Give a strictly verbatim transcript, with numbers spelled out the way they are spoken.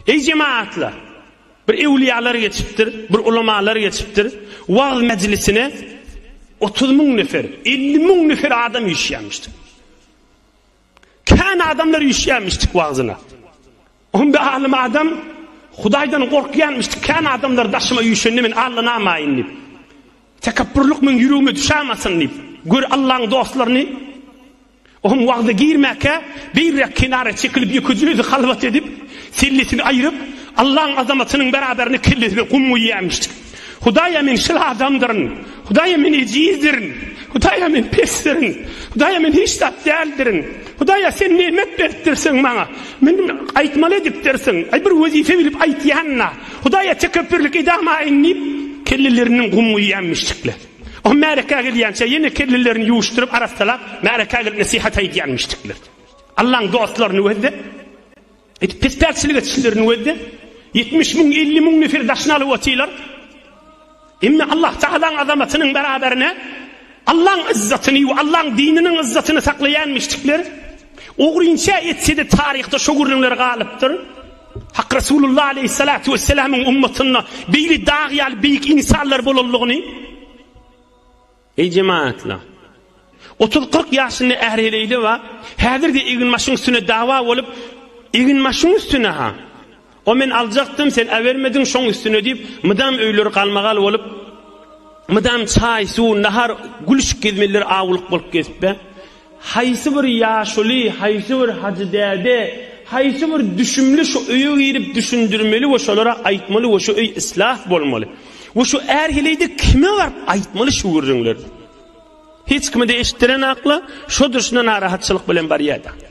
Ey cemaatlar, bir evliyalar geçiptir, bir ulamalar geçiptir. Vaaz meclisine otuz ming nefer, elli ming nefer adam işlemişti. Kan adamlar işlemiştik vaazına. On bir alim adam Hudaydan korkuyanmıştı. Kan adamlar daşıma yüşünü men Allah namayın deyip. Tekabbürlük men yüreğime düşamasın deyip. Gör Allah'ın dostlarını. Ohum vaazda girmeke bir kenara çekilip yükücünüzü halvat edip sillisini ayırıp Allah'ın azamatının beraberini kirlisini kumu yemiştik. Hudaya men şıl adamdırın. Hudaya men ecizdirin. Hudaya men pesdirin. Hudaya men hiç tat değildirin. Hudaya sen nimet bertirsin bana. Men aytmalı edip dersin. Ay bir vazife bilip aytyanna. Hudaya tekebbürlük idama inip kirlilerinin kumu yemiştikler. O mereka gelyança yine kirlilerini yuşturup arasalar mereka gelip nasihat aytyanmıştıklar. Allah'ın dostlarını ödedi. Et pesperçilik etişlerini ödedi. yetmiş bin elli bin nefer daşnalı vatiler. İmme Allah Teala'nın azamatının beraberine Allah'ın izzatını ve Allah'ın dininin izzatını saklayanmıştıklar. Oğrunca etse de tarihte şu gurunlar galıptır. Hak Resulullah Aleyhisselatü Vesselam'ın ummatına beyli dağıyal büyük insanlar bolulluğunu. Ey cemaatler, otuz kırk yaşını ehreleydi ve hadir de egin maşın üstüne dava olup egin maşın üstüne ha. O men alacaktım sen evermedin şon üstüne deyip mıdam öylür kalmagal olup mıdam çay, su, nahar gülüşük gezmeler ağılık bolup gezip be. Haysi bir yaşuli, haysi bir hacı dede, haysi bir düşümlü şu öye girip düşündürmeli ve şolara aytmalı ve şu öy ıslah bolmalı. Ve şu erheleyde kime var aytmalı şu gurrunlar. Hiç kime de eşittiren akla şu dışına narahatçılık bilen bar yada.